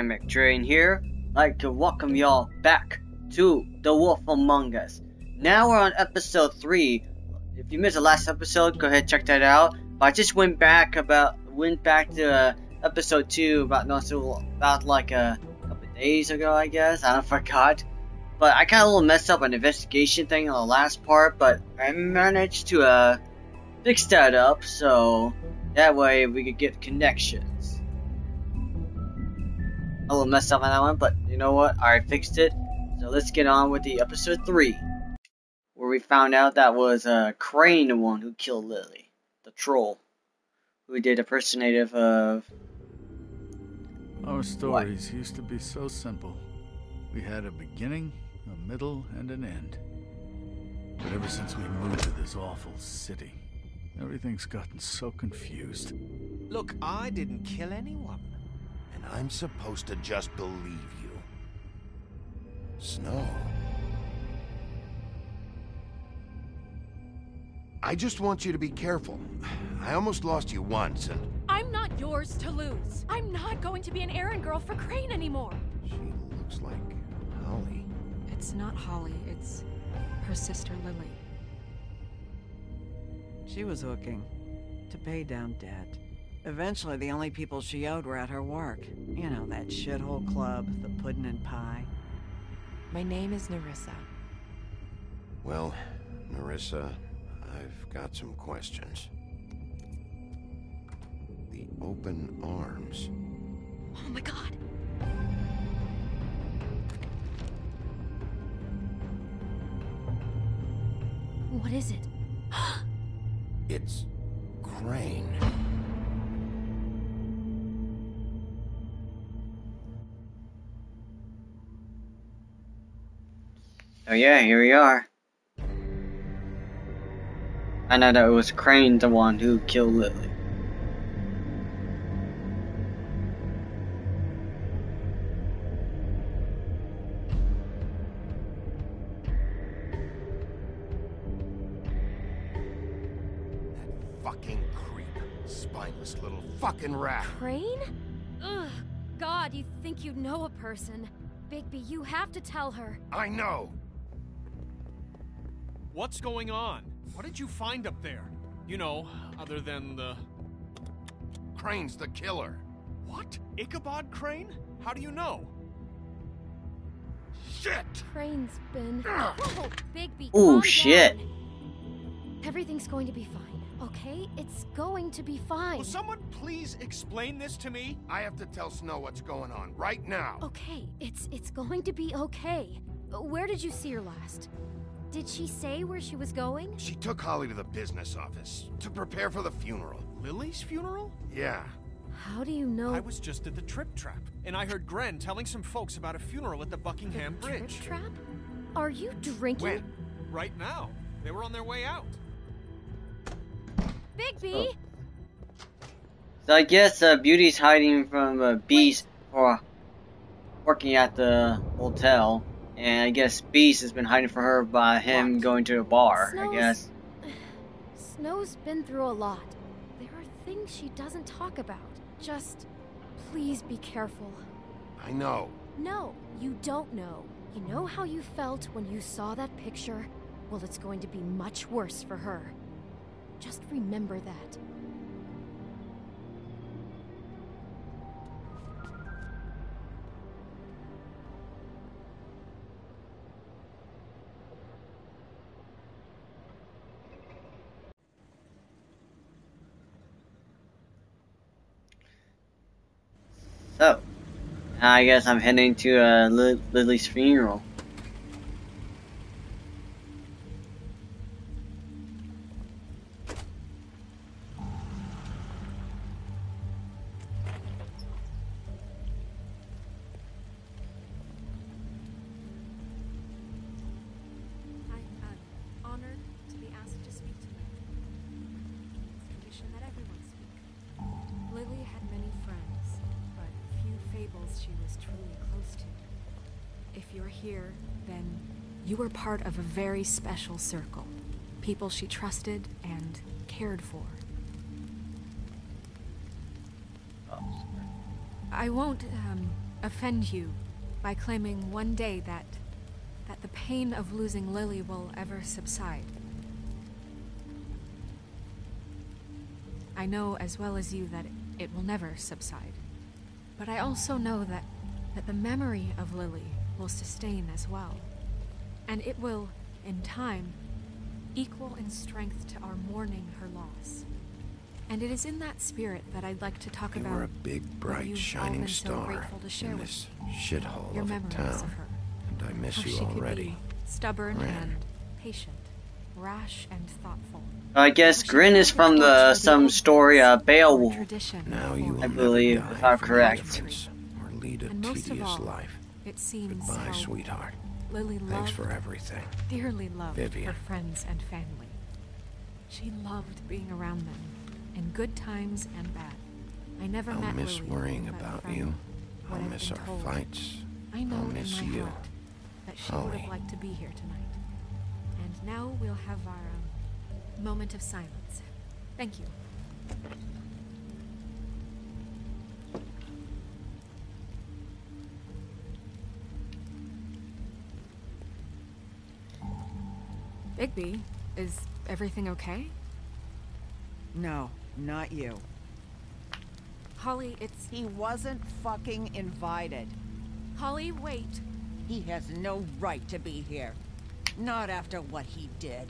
I'm McDrain here. I'd like to welcome y'all back to The Wolf Among Us. Now we're on episode 3. If you missed the last episode, go ahead and check that out. But I just went back to episode 2 about like a couple of days ago, I guess. I forgot. But I kind of a little messed up an investigation thing on the last part, but I managed to fix that up, so that way we could get connections. A little messed up on that one, but you know what? I fixed it. So let's get on with the episode 3, where we found out that was Crane, the one who killed Lily, the troll, who did impersonative of. Our stories used to be so simple. We had a beginning, a middle, and an end. But ever since we moved to this awful city, everything's gotten so confused. Look, I didn't kill anyone. And I'm supposed to just believe you. Snow. I just want you to be careful. I almost lost you once, and... I'm not yours to lose. I'm not going to be an errand girl for Crane anymore. She looks like Holly. It's not Holly, it's her sister Lily. She was hooking to pay down debt. Eventually, the only people she owed were at her work. You know, that shithole club, the Puddin' and Pie. My name is Nerissa. Well, Nerissa, I've got some questions. The open arms. Oh my god. What is it? It's Crane. Oh yeah, here we are. I know that it was Crane, the one who killed Lily. That fucking creep. Spineless little fucking rat. Crane? Ugh. God, you think you know a person. Bigby, you have to tell her. I know. What's going on? What did you find up there? You know, other than the... Crane's the killer. What? Ichabod Crane? How do you know? Shit! Crane's been... Whoa, Bigby, Ooh, calm shit. down. Everything's going to be fine, okay? It's going to be fine. Will someone please explain this to me? I have to tell Snow what's going on right now. Okay, it's going to be okay. Where did you see her last? Did she say where she was going? She took Holly to the business office to prepare for the funeral. Lily's funeral? Yeah. How do you know? I was just at the Trip Trap, and I heard Gren telling some folks about a funeral at the Buckingham Bridge. Trip Trap? Are you drinking? When? Right now. They were on their way out. Bigby! So I guess Beauty's hiding from Beast for working at the hotel. And I guess Beast has been hiding from her by him going to a bar, I guess. Snow's been through a lot. There are things she doesn't talk about. Just, please be careful. I know. No, you don't know. You know how you felt when you saw that picture? Well, it's going to be much worse for her. Just remember that. So, I guess I'm heading to Lily's funeral. I'm honored to be asked to speak tonight. It's tradition that everyone speak. Lily had many friends, but few fables she was truly close to. If you're here, then you were part of a very special circle. People she trusted and cared for. I won't offend you by claiming one day that the pain of losing Lily will ever subside. I know as well as you that it will never subside. But I also know that the memory of Lily will sustain as well. And it will, in time, equal in strength to our mourning her loss. And it is in that spirit that I'd like to talk You about were a big, bright, shining star in this shithole your of a memories town. of her. And I miss How you she could already. be stubborn Grin. and patient, rash and thoughtful. I guess How she Grin is fought from against the the some old story ways, Beowulf. tradition Now you for- will I never believe, die if I'm for correct. indifference or lead a And most of tedious all, life. It seems Goodbye, how sweetheart. Lily Thanks loved, for everything. dearly loved Vivian. her friends and family. She loved being around them, in good times and bad. I never I'll met miss Lily, worrying but about from you. what I'll I've miss been our told, fights. I know I'll in miss my you. heart that she would Holly. have liked to be here tonight. And now we'll have our moment of silence. Thank you. Bigby, is everything okay? No, not you. Holly, it's... He wasn't fucking invited. Holly, wait. He has no right to be here. Not after what he did.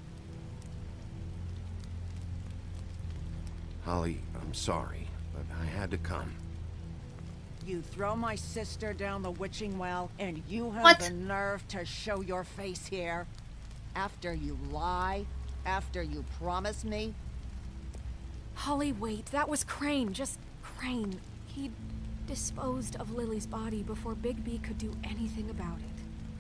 Holly, I'm sorry, but I had to come. You throw my sister down the witching well, and you have What? the nerve to show your face here? After you lie? After you promise me? Holly, wait. That was Crane. Just Crane. He disposed of Lily's body before Bigby could do anything about it.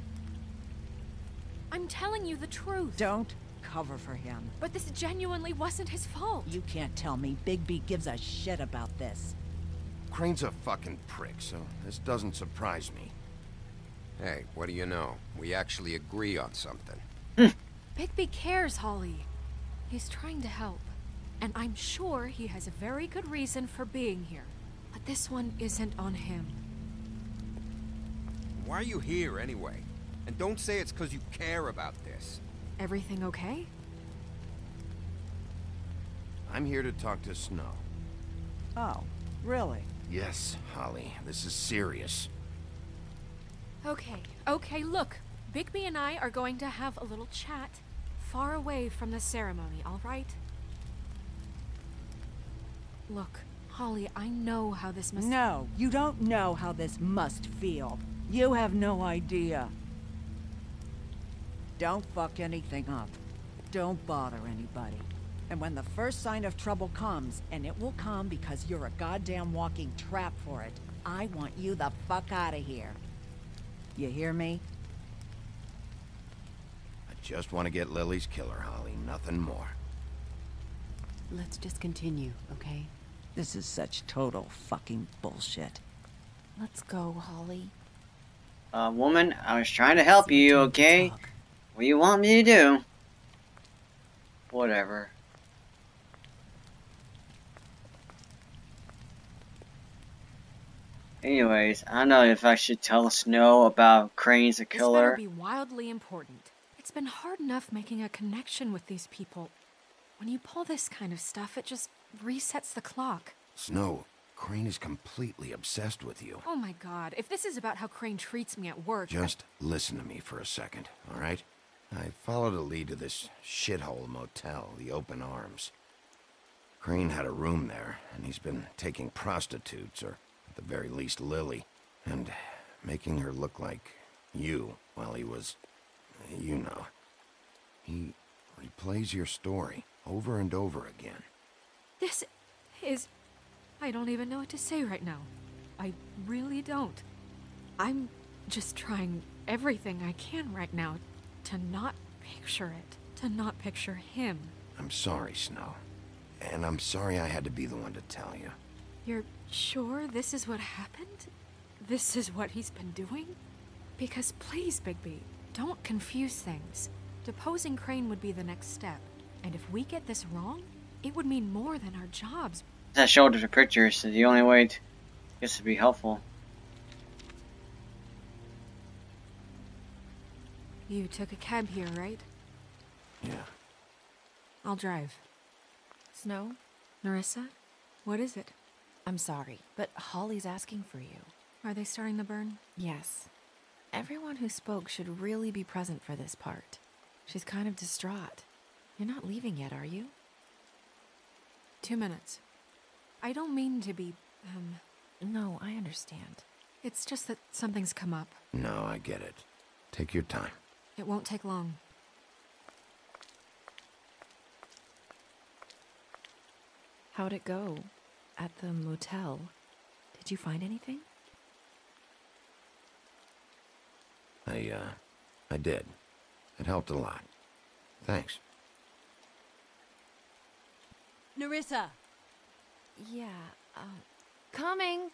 I'm telling you the truth. Don't cover for him. But this genuinely wasn't his fault. You can't tell me Bigby gives a shit about this. Crane's a fucking prick, so this doesn't surprise me. Hey, what do you know? We actually agree on something. Bigby cares, Holly. He's trying to help. And I'm sure he has a very good reason for being here. But this one isn't on him. Why are you here anyway? And don't say it's because you care about this. Everything okay? I'm here to talk to Snow. Oh, really? Yes, Holly, this is serious. Okay, look. Bigby and I are going to have a little chat far away from the ceremony, all right? Look, Holly, I know how this must... No, you don't know how this must feel. You have no idea. Don't fuck anything up. Don't bother anybody. And when the first sign of trouble comes, and it will come because you're a goddamn walking trap for it, I want you the fuck out of here. You hear me? I just want to get Lily's killer, Holly, nothing more. Let's just continue, okay? This is such total fucking bullshit. Let's go, Holly. Woman, I was trying to help you, okay? What do you want me to do? Whatever. Anyways, I don't know if I should tell Snow about Crane's the This killer. better be wildly important. It's been hard enough making a connection with these people. When you pull this kind of stuff, it just resets the clock. Snow, Crane is completely obsessed with you. Oh my god, if this is about how Crane treats me at work... Just listen to me for a second, all right? I followed a lead to this shithole motel, the Open Arms. Crane had a room there, and he's been taking prostitutes, or at the very least Lily, and making her look like you while he was, you know. He replays your story over and over again. This is... I don't even know what to say right now. I really don't. I'm just trying everything I can right now to not picture it. To not picture him. I'm sorry, Snow. And I'm sorry I had to be the one to tell you. You're sure this is what happened? This is what he's been doing? Because please, Bigby, don't confuse things. Deposing Crane would be the next step. And if we get this wrong, it would mean more than our jobs. I showed her the pictures, so the only way to, I guess, to be helpful. You took a cab here, right? Yeah. I'll drive. Snow? Nerissa? What is it? I'm sorry, but Holly's asking for you. Are they starting the burn? Yes. Everyone who spoke should really be present for this part. She's kind of distraught. You're not leaving yet, are you? 2 minutes. I don't mean to be, No, I understand. It's just that something's come up. No, I get it. Take your time. It won't take long. How'd it go? At the motel? Did you find anything? I did. It helped a lot. Thanks. Nerissa! Yeah, coming!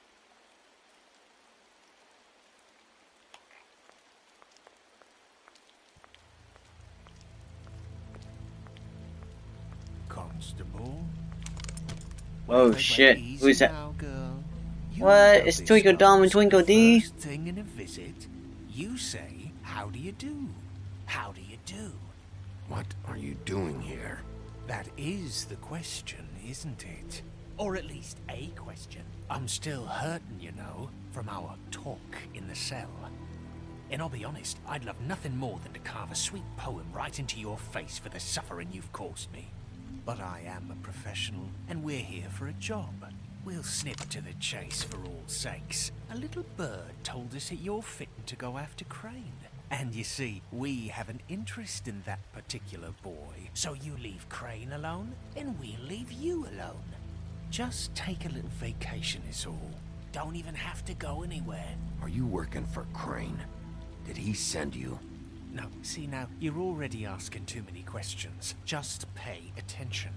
Constable? Oh shit, Easy who's that? now, girl. You What? know It's this Twinkle Dom and starts with Twinkle the D? First thing in a visit, you say, "How do you do? How do you do?" What are you doing here? That is the question, isn't it? Or at least a question. I'm still hurting, you know, from our talk in the cell. And I'll be honest, I'd love nothing more than to carve a sweet poem right into your face for the suffering you've caused me. But I am a professional, and we're here for a job. We'll snip to the chase for all sakes. A little bird told us that you're fitting to go after Crane. And you see, we have an interest in that particular boy. So you leave Crane alone, and we'll leave you alone. Just take a little vacation is all. Don't even have to go anywhere. Are you working for Crane? Did he send you? No, see now, you're already asking too many questions. Just pay attention.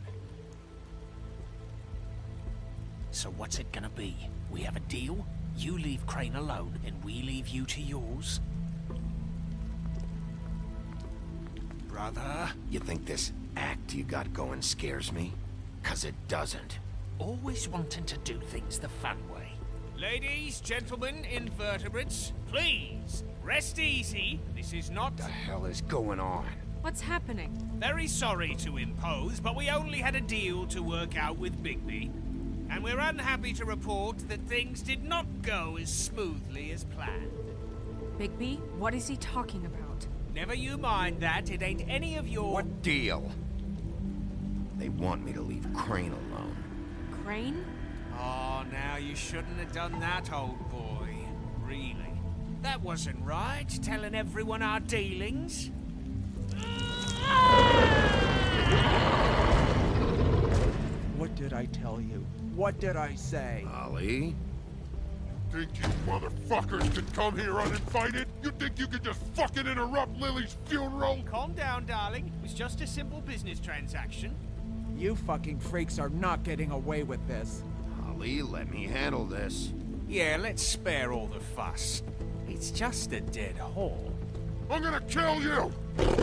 So what's it gonna be? We have a deal? You leave Crane alone, and we leave you to yours? Brother? You think this act you got going scares me? 'Cause it doesn't. Always wanting to do things the fun way. Ladies, gentlemen, invertebrates, please, rest easy. This is not... What the hell is going on? What's happening? Very sorry to impose, but we only had a deal to work out with Bigby. And we're unhappy to report that things did not go as smoothly as planned. Bigby, what is he talking about? Never you mind that, it ain't any of your... What deal? They want me to leave Crane alone. Crane? Oh, now you shouldn't have done that, old boy. Really. That wasn't right, telling everyone our dealings. What did I tell you? What did I say? Holly? Think you motherfuckers could come here uninvited? You think you could just fucking interrupt Lily's funeral? Calm down, darling. It was just a simple business transaction. You fucking freaks are not getting away with this. Holly, let me handle this. Yeah, let's spare all the fuss. It's just a dead hole. I'm gonna kill you!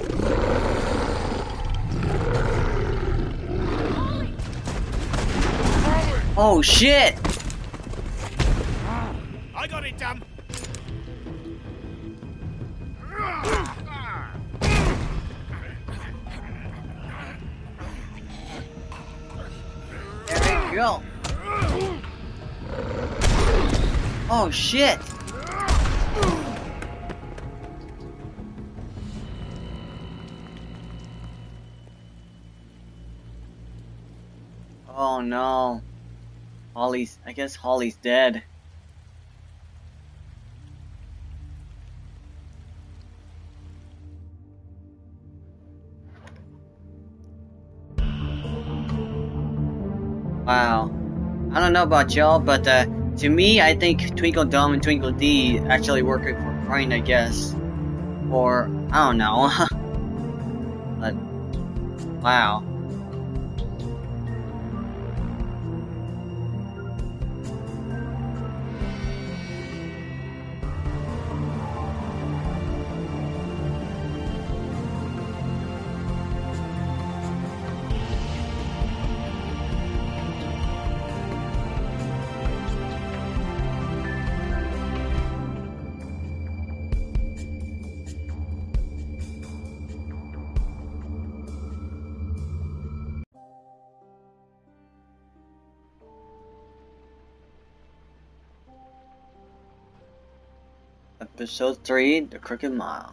Oh shit! I got it, Dum. There we go. Oh shit! Oh no. I guess Holly's dead. Wow. I don't know about y'all, but to me, I think Twinkle Dom and Twinkle D actually working for Crane, I guess. Or, I don't know. But, wow. Episode 3, The Crooked Mile.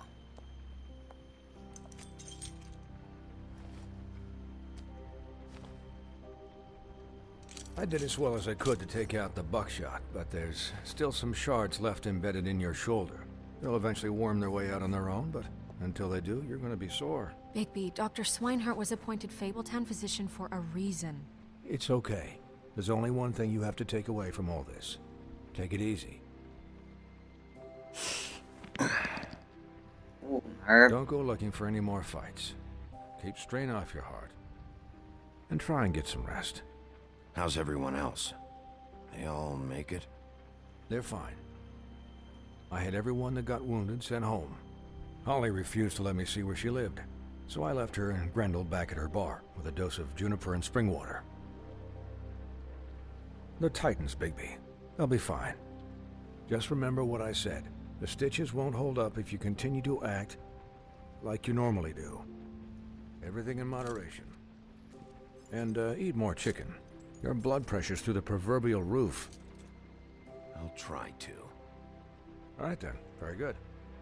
I did as well as I could to take out the buckshot, but there's still some shards left embedded in your shoulder. They'll eventually worm their way out on their own, but until they do, you're gonna be sore. Bigby, Dr. Swinehart was appointed Fabletown physician for a reason. It's okay. There's only one thing you have to take away from all this. Take it easy. Ooh, Herb. Don't go looking for any more fights. Keep strain off your heart. And try and get some rest. How's everyone else? They all make it? They're fine. I had everyone that got wounded sent home. Holly refused to let me see where she lived, so I left her and Grendel back at her bar with a dose of juniper and spring water. They're Titans, Bigby. They'll be fine. Just remember what I said. The stitches won't hold up if you continue to act like you normally do. Everything in moderation. And eat more chicken. Your blood pressure's through the proverbial roof. I'll try to. All right then. Very good.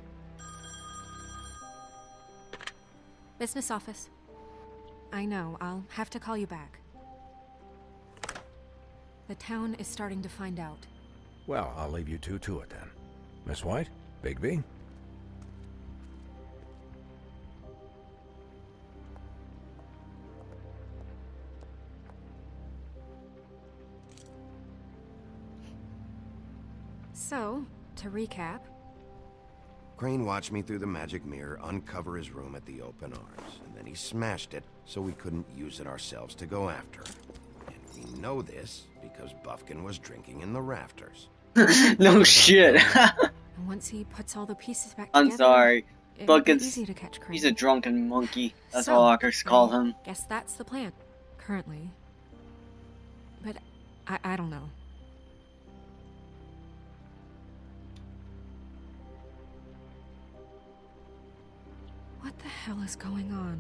Business office. I know, I'll have to call you back. The town is starting to find out. Well, I'll leave you two to it then. Miss White, Bigby. So, to recap... Crane watched me through the magic mirror uncover his room at the open arms, and then he smashed it so we couldn't use it ourselves to go after him. And we know this because Buffkin was drinking in the rafters. No shit. Once he puts all the pieces back I'm together, sorry. it'll be Buckets. easy to catch Crane. He's a drunken monkey. That's So, all I could call him. Guess that's the plan, currently. But I don't know. What the hell is going on?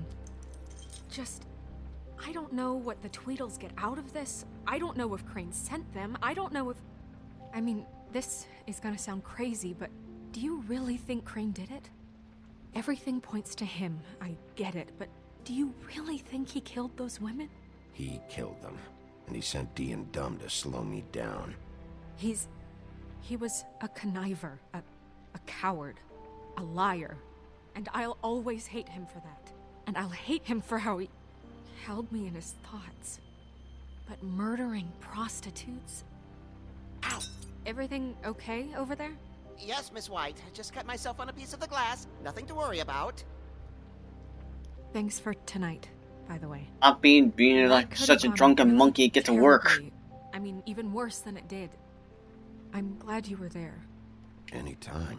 I don't know what the Tweedles get out of this. I don't know if Crane sent them. I don't know if... I mean, this is gonna sound crazy, but do you really think Crane did it? Everything points to him, I get it, but do you really think he killed those women? He killed them, and he sent Dee and Dumb to slow me down. He was a conniver, a coward, a liar. And I'll always hate him for that. And I'll hate him for how he held me in his thoughts. But murdering prostitutes? Ow! Everything okay over there? Yes, Miss White. I just cut myself on a piece of the glass. Nothing to worry about. Thanks for tonight, by the way. Not being like such a drunken monkey, get to work. Terribly. I mean, even worse than it did. I'm glad you were there. Anytime.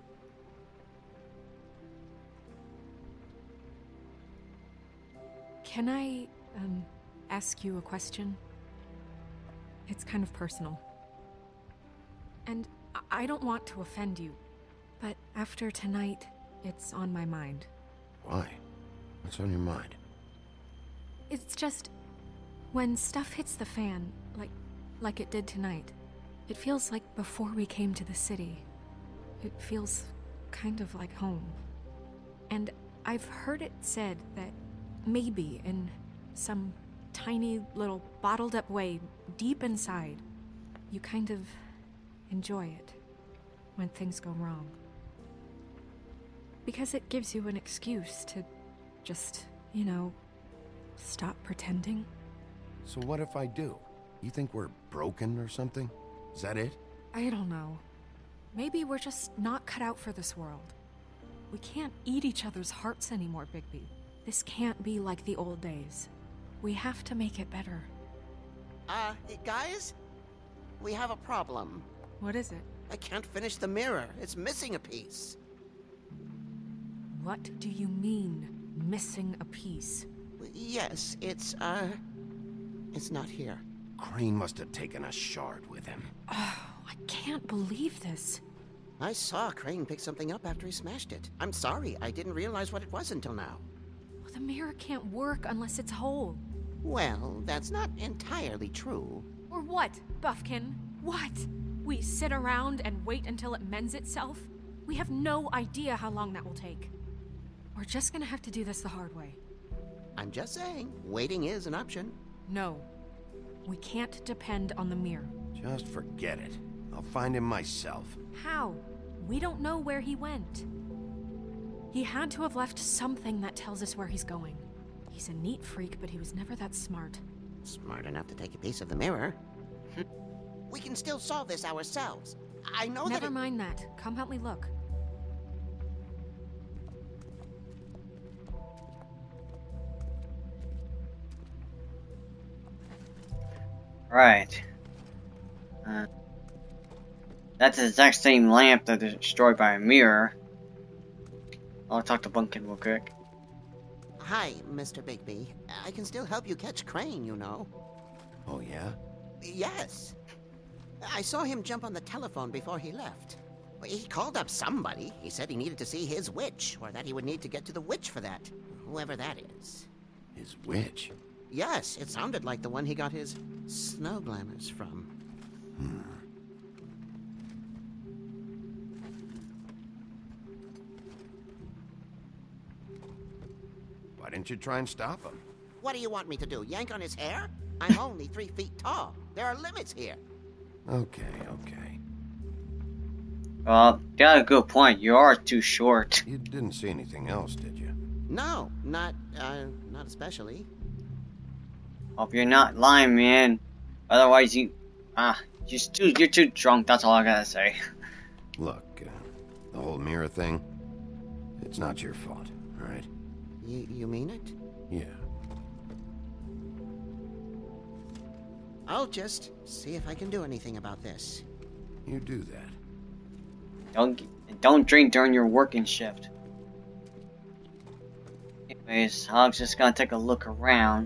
Can I, ask you a question? It's kind of personal. And I don't want to offend you, but after tonight, it's on my mind. Why? What's on your mind? It's just... when stuff hits the fan, like it did tonight, it feels like before we came to the city. It feels kind of like home. And I've heard it said that maybe in some tiny little bottled up way deep inside, you kind of enjoy it when things go wrong. Because it gives you an excuse to just, you know, stop pretending. So what if I do? You think we're broken or something? Is that it? I don't know. Maybe we're just not cut out for this world. We can't eat each other's hearts anymore, Bigby. This can't be like the old days. We have to make it better. Guys? We have a problem. What is it? I can't finish the mirror. It's missing a piece. What do you mean, missing a piece? Yes, it's not here. Crane must have taken a shard with him. Oh, I can't believe this. I saw Crane pick something up after he smashed it. I'm sorry, I didn't realize what it was until now. Well, the mirror can't work unless it's whole. Well, that's not entirely true. Or what, Buffkin? What? We sit around and wait until it mends itself? We have no idea how long that will take. We're just gonna have to do this the hard way. I'm just saying, waiting is an option. No. We can't depend on the mirror. Just forget it. I'll find him myself. How? We don't know where he went. He had to have left something that tells us where he's going. He's a neat freak, but he was never that smart. Smart enough to take a piece of the mirror. We can still solve this ourselves. I know that. Never mind that. Come help me look. Right. That's the exact same lamp that is destroyed by a mirror. I'll talk to Bunkin real quick. Hi, Mr. Bigby. I can still help you catch Crane, you know. Oh, yeah? Yes. I saw him jump on the telephone before he left. He called up somebody. He said he needed to see his witch, or that he would need to get to the witch for that. Whoever that is. His witch? Yes, it sounded like the one he got his snow glamours from. Why didn't you try and stop him? What do you want me to do, yank on his hair? I'm only 3 feet tall. There are limits here. Okay. Got a good point. You are too short. You didn't see anything else, did you? No, not especially. Hope you're not lying, man. Otherwise, you're too drunk. That's all I gotta say. Look, the whole mirror thing, it's not your fault, all right? You mean it? Yeah. I'll just see if I can do anything about this. You do that. Don't drink during your working shift. Anyways, I'm just gonna take a look around.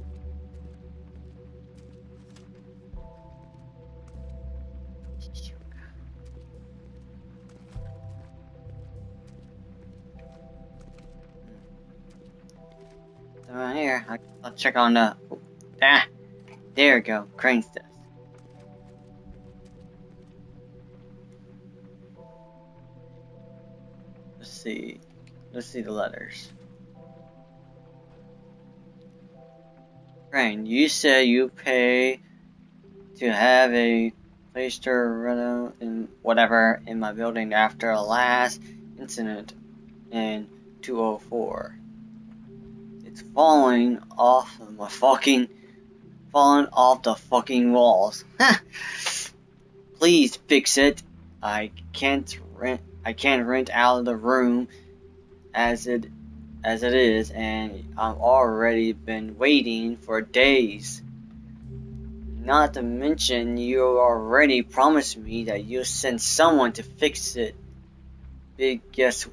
Around here, I'll check on the. There we go, Crane's desk. Let's see the letters. Crane, you said you pay to have a place to reno in whatever in my building after a last incident in 204. It's falling off the fucking walls. Please fix it. I can't rent out of the room as it is, and I've already been waiting for days. Not to mention, you already promised me that you'll send someone to fix it. Fix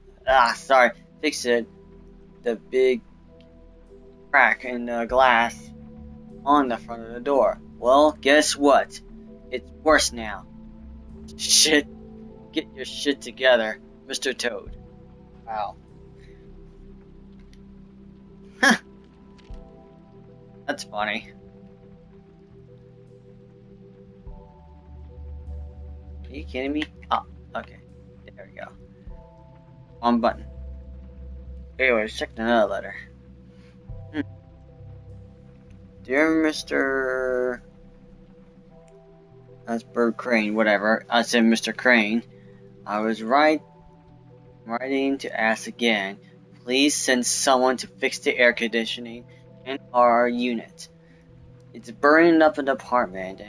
it. The big crack in the glass on the front of the door. Well, guess what? It's worse now. Shit. Get your shit together, Mr. Toad. Wow. Huh. That's funny. Are you kidding me? Oh, okay. There we go. One button. Anyways, check another letter. Dear Mr. That's Bird Crane, whatever. I said Mr. Crane. I was writing to ask again. Please send someone to fix the air conditioning in our unit. It's burning up an apartment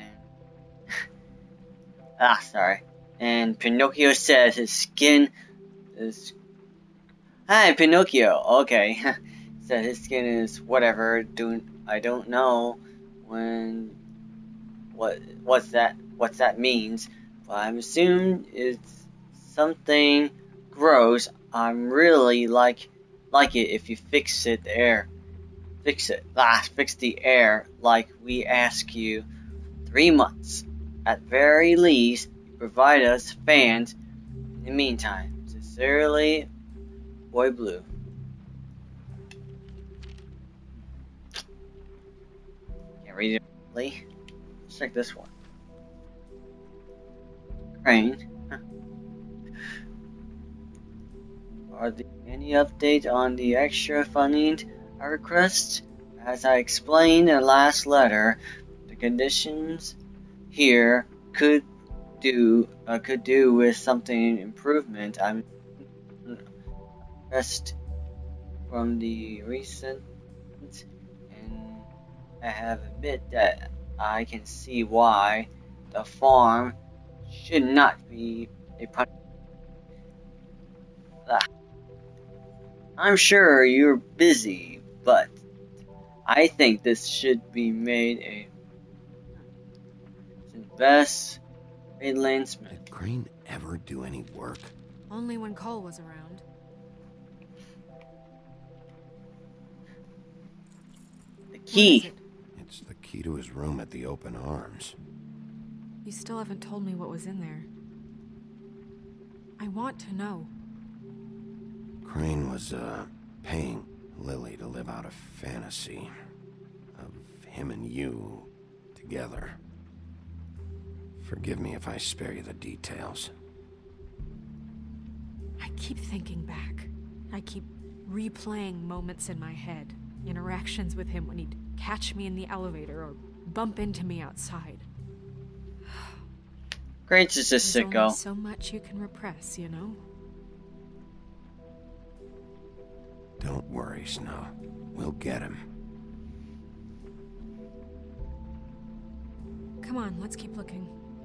and sorry. And Pinocchio says his skin is. Hi, Pinocchio. Okay. Said his skin is whatever. I don't know what that means, but I'm assuming it's something gross. I'm really like it if you fix it there. Fix the air like we ask you. 3 months. At very least, provide us fans in the meantime. Sincerely, Boy Blue. Can't read it really. Let's check this one. Crane. are there any update on the extra funding I request? As I explained in the last letter, the conditions here could do with something improvement. I'm impressed from the recent, and I have admit that I can see why the farm should not be a punishment. I'm sure you're busy, but I think this should be made a best landsman. Did Crane ever do any work? Only when Cole was around. The key. It's the key to his room at the Open Arms. You still haven't told me what was in there. I want to know. Crane was, paying Lily to live out a fantasy of him and you together. Forgive me if I spare you the details. I keep thinking back. I keep replaying moments in my head. Interactions with him when he'd catch me in the elevator or bump into me outside. Crane's just a sicko. There's only so much you can repress, you know? Don't worry, Snow. We'll get him. Come on, let's keep looking.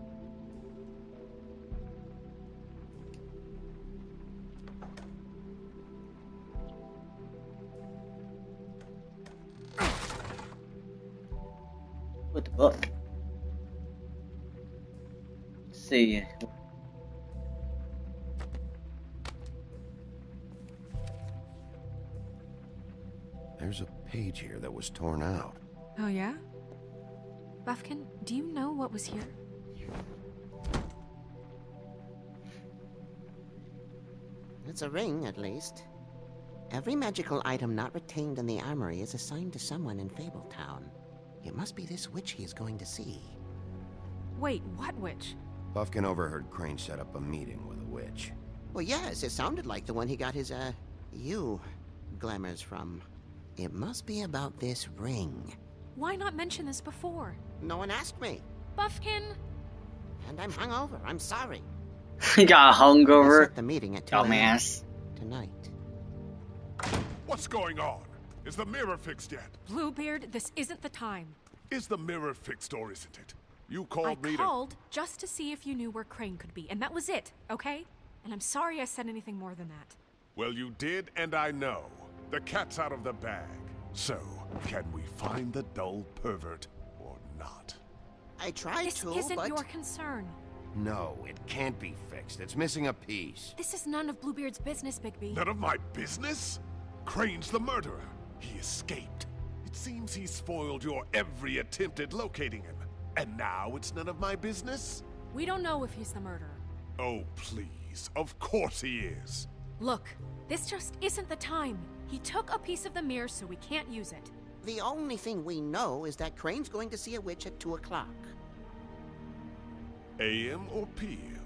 With the book. Let's see. There's a page here that was torn out. Oh yeah? Buffkin, do you know what was here? It's a ring, at least. Every magical item not retained in the armory is assigned to someone in Fabletown. It must be this witch he is going to see. Wait, what witch? Buffkin overheard Crane set up a meeting with a witch. Well, yes, it sounded like the one he got his, glamours from. It must be about this ring. Why not mention this before? No one asked me. Buffkin! And I'm hungover. I'm sorry. He got hungover. Set the meeting at 2 Dumbass. tonight. What's going on? Is the mirror fixed yet? Bluebeard, this isn't the time. Is the mirror fixed or isn't it? You called me I called just to see if you knew where Crane could be, and that was it, okay? And I'm sorry I said anything more than that. Well, you did, and I know. The cat's out of the bag. So, can we find the dull pervert or not? I tried to, but... This isn't your concern. No, it can't be fixed. It's missing a piece. This is none of Bluebeard's business, Bigby. None of my business? Crane's the murderer. He escaped. It seems he spoiled your every attempt at locating him. And now it's none of my business? We don't know if he's the murderer. Oh, please. Of course he is. Look, this just isn't the time. He took a piece of the mirror, so we can't use it. The only thing we know is that Crane's going to see a witch at 2 o'clock. AM or PM?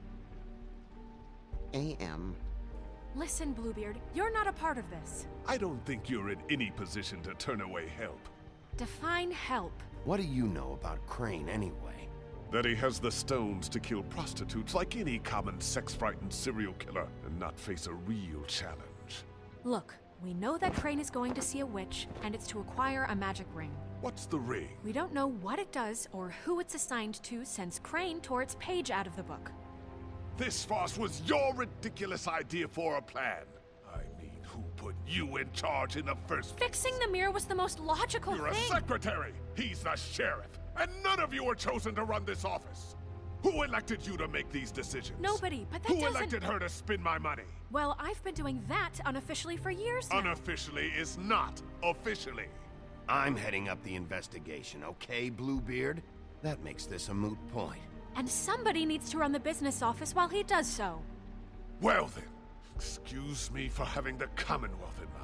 AM. Listen, Bluebeard, you're not a part of this. I don't think you're in any position to turn away help. Define help. What do you know about Crane, anyway? That he has the stones to kill prostitutes like any common sex-frightened serial killer and not face a real challenge. Look, we know that Crane is going to see a witch, and it's to acquire a magic ring. What's the ring? We don't know what it does or who it's assigned to since Crane tore its page out of the book. This farce was your ridiculous idea for a plan. I mean, who put you in charge in the first place? Fixing the mirror was the most logical thing. You're a secretary. He's the sheriff. And none of you were chosen to run this office. Who elected you to make these decisions? Nobody, but that Who elected her to spend my money? Well, I've been doing that unofficially for years now. Unofficially is not officially. I'm heading up the investigation, okay, Bluebeard? That makes this a moot point. And somebody needs to run the business office while he does so. Well then, excuse me for having the Commonwealth in mind.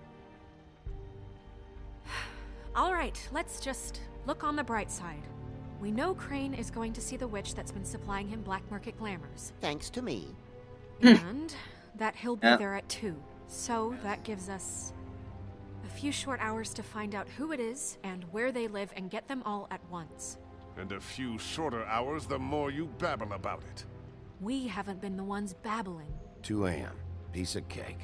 All right, let's just look on the bright side. We know Crane is going to see the witch that's been supplying him black market glamours. Thanks to me. And that he'll be Yep. there at 2. So that gives us a few short hours to find out who it is and where they live and get them all at once. And a few shorter hours, the more you babble about it. We haven't been the ones babbling. 2 a.m. Piece of cake.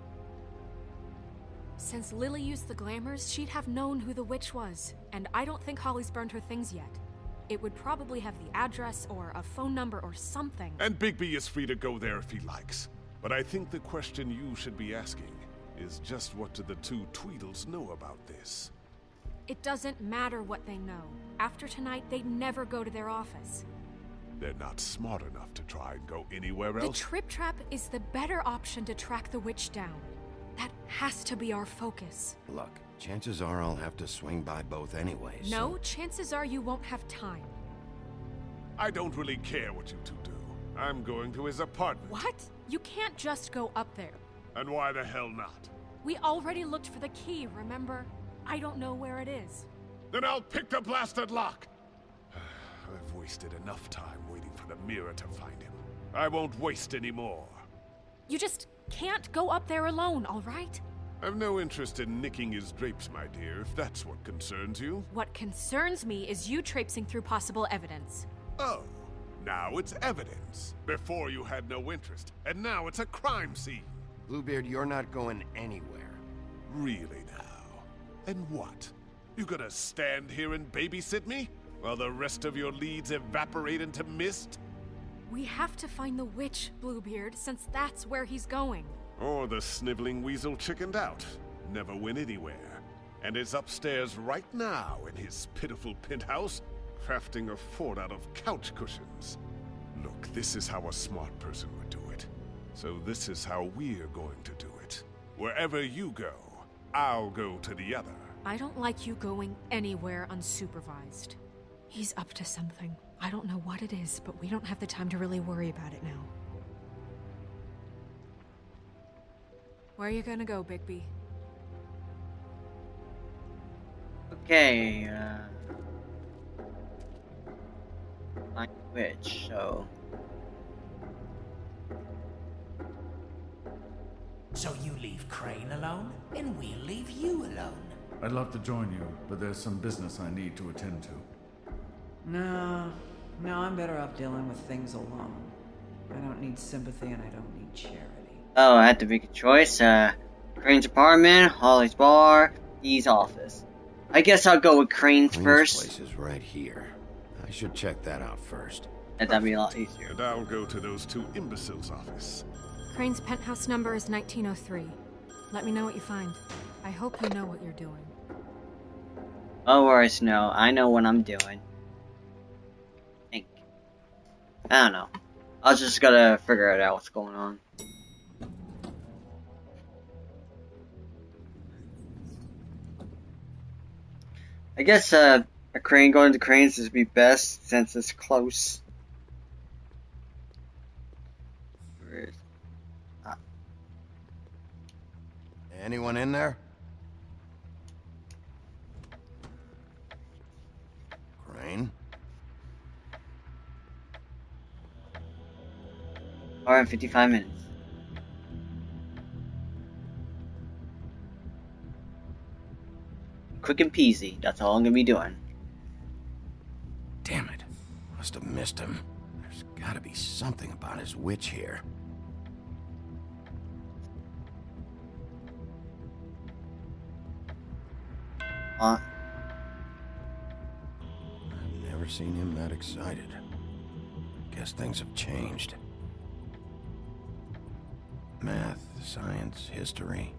Since Lily used the glamours, she'd have known who the witch was. And I don't think Holly's burned her things yet. It would probably have the address or a phone number or something. And Bigby is free to go there if he likes. But I think the question you should be asking is just what do the 2 Tweedles know about this? It doesn't matter what they know. After tonight, they'd never go to their office. They're not smart enough to try and go anywhere else. The Trip Trap is the better option to track the witch down. That has to be our focus. Look, chances are I'll have to swing by both anyways. No, chances are you won't have time. I don't really care what you 2 do. I'm going to his apartment. What? You can't just go up there. And why the hell not? We already looked for the key, remember? I don't know where it is. Then I'll pick the blasted lock! I've wasted enough time waiting for the mirror to find him. I won't waste any more. You just can't go up there alone, all right? I've no interest in nicking his drapes, my dear, if that's what concerns you. What concerns me is you traipsing through possible evidence. Oh, now it's evidence. Before you had no interest, and now it's a crime scene. Bluebeard, you're not going anywhere. Really now? And what? You gonna stand here and babysit me? While the rest of your leads evaporate into mist? We have to find the witch, Bluebeard, since that's where he's going. Or the sniveling weasel chickened out. Never went anywhere. And is upstairs right now in his pitiful penthouse, crafting a fort out of couch cushions. Look, this is how a smart person would do it. So this is how we're going to do it. Wherever you go, I'll go to the other. I don't like you going anywhere unsupervised. He's up to something. I don't know what it is, but we don't have the time to really worry about it now. Where are you gonna go, Bigby? Okay, find witch, so... So you leave Crane alone, and we'll leave you alone. I'd love to join you, but there's some business I need to attend to. No, I'm better off dealing with things alone. I don't need sympathy and I don't need charity. Oh, I had to make a choice. Crane's apartment, Holly's bar, Dee's office. I guess I'll go with Crane's first. Place is right here. I should check that out first. And that'd be a lot easier. And I'll go to those 2 imbeciles' office. Crane's penthouse number is 1903. Let me know what you find. I hope you know what you're doing. Oh, worries, no. I know what I'm doing. I don't know. I just gotta figure it out what's going on. I guess a Crane going to Crane's would be best since it's close. Where is... Anyone in there? Crane? Hour and 55 minutes. Quick and peasy, that's all I'm gonna be doing. Damn it. Must have missed him. There's gotta be something about his witch here. I've never seen him that excited. Guess things have changed. Math, science, history.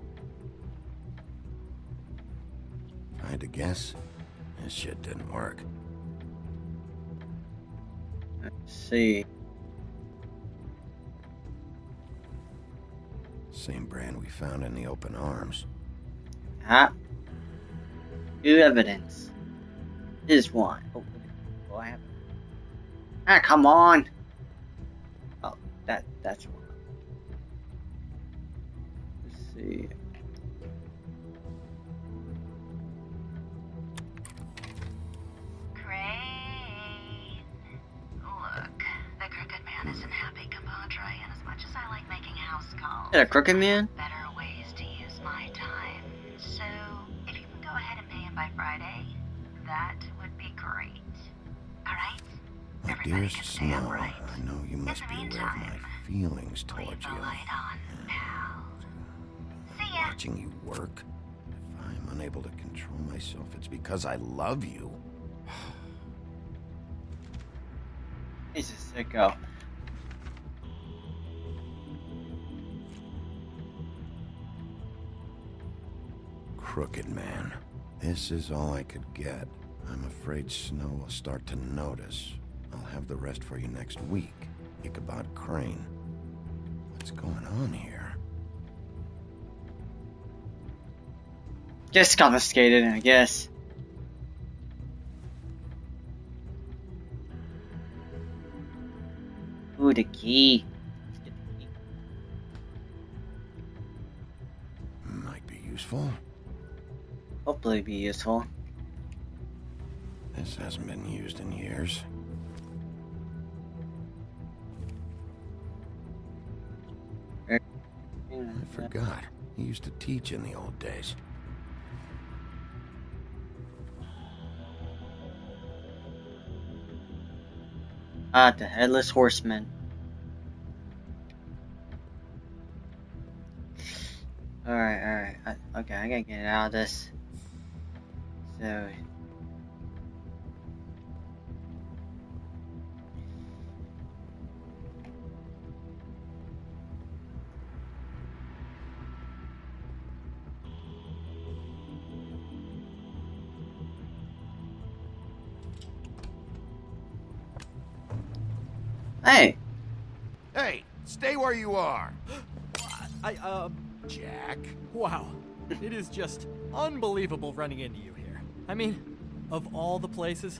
If I had to guess, this shit didn't work. Let's see. Same brand we found in the open arms. Ah. New evidence. Is one. Oh, I have it. Ah, come on. Oh, that's one. Let's see. Crane. Is that a crooked man? Better ways to use my time. So, if you can go ahead and pay him by Friday, that would be great. Alright? My dearest Snow, I know you must be aware of my feelings towards you. Watching you work, if I'm unable to control myself, it's because I love you. He's a sicko. Crooked man. This is all I could get. I'm afraid Snow will start to notice. I'll have the rest for you next week. Ichabod Crane. What's going on here? Just confiscated, I guess. Ooh, the key. Might be useful. Hopefully be useful. This hasn't been used in years. I forgot. He used to teach in the old days. Ah, the Headless Horseman. Alright. Okay, I gotta get out of this. So... Hey! Hey, stay where you are! Jack? Wow. It is just unbelievable running into you here. I mean, of all the places.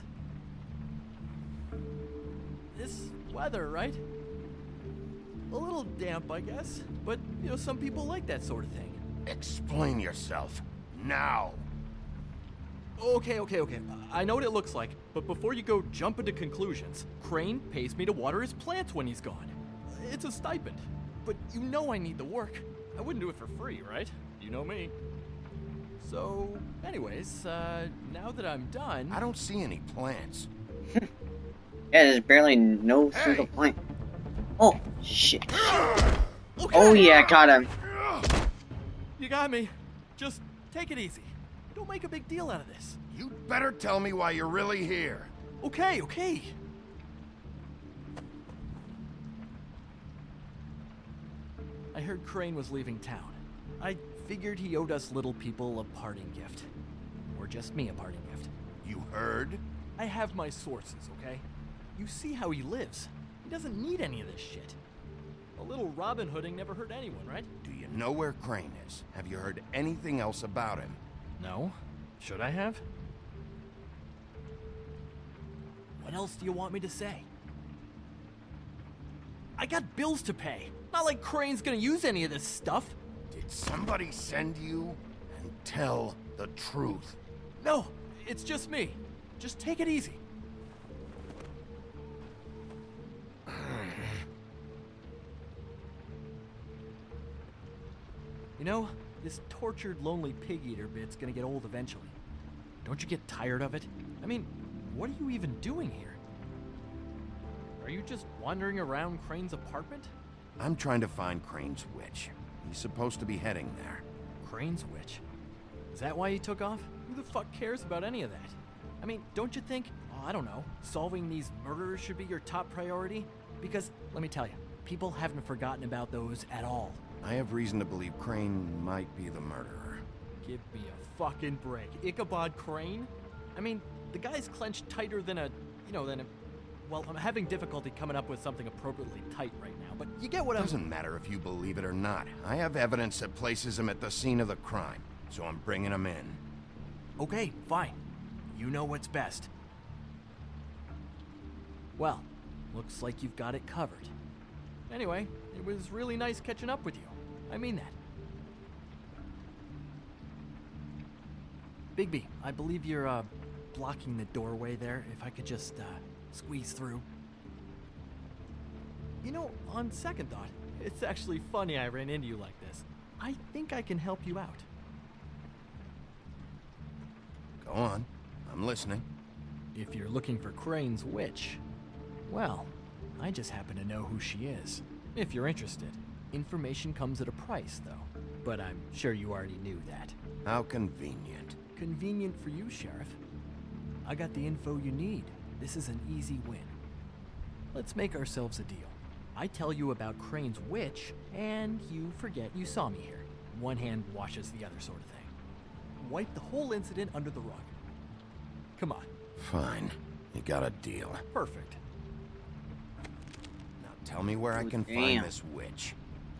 This weather, right? A little damp, I guess. But, you know, some people like that sort of thing. Explain yourself. Now! Okay. I know what it looks like, but before you go jump into conclusions, Crane pays me to water his plants when he's gone. It's a stipend, but you know I need the work. I wouldn't do it for free, right? You know me. So, anyways, now that I'm done... I don't see any plants. Yeah, there's barely no single plant. Oh, shit. Okay. Oh yeah, got him. You got me. Just take it easy. Don't make a big deal out of this. You'd better tell me why you're really here. Okay. I heard Crane was leaving town. I figured he owed us little people a parting gift. Or just me a parting gift. You heard? I have my sources, okay? You see how he lives. He doesn't need any of this shit. A little Robin Hooding never hurt anyone, right? Do you know where Crane is? Have you heard anything else about him? No. Should I have? What else do you want me to say? I got bills to pay. Not like Crane's gonna use any of this stuff. Did somebody send you? And tell the truth. No, it's just me. Just take it easy. You know, this tortured, lonely pig-eater bit's gonna get old eventually. Don't you get tired of it? I mean, what are you even doing here? Are you just wandering around Crane's apartment? I'm trying to find Crane's witch. He's supposed to be heading there. Crane's witch? Is that why he took off? Who the fuck cares about any of that? I mean, don't you think, I don't know, solving these murders should be your top priority? Because, let me tell you, people haven't forgotten about those at all. I have reason to believe Crane might be the murderer. Give me a fucking break. Ichabod Crane? I mean, the guy's clenched tighter than a, well, I'm having difficulty coming up with something appropriately tight right now, but you get what Doesn't matter if you believe it or not. I have evidence that places him at the scene of the crime, so I'm bringing him in. Okay, fine. You know what's best. Well, looks like you've got it covered. Anyway, it was really nice catching up with you. I mean that. Bigby, I believe you're, blocking the doorway there. If I could just, squeeze through. You know, on second thought, It's actually funny I ran into you like this. I think I can help you out. Go on. I'm listening. If you're looking for Crane's witch, well, I just happen to know who she is. If you're interested. Information comes at a price, though. But I'm sure you already knew that. How convenient. Convenient for you, Sheriff. I got the info you need. This is an easy win. Let's make ourselves a deal. I tell you about Crane's witch, and you forget you saw me here. One hand washes the other sort of thing. Wipe the whole incident under the rug. Come on. Fine. You got a deal. Perfect. Now tell me where I can find this witch.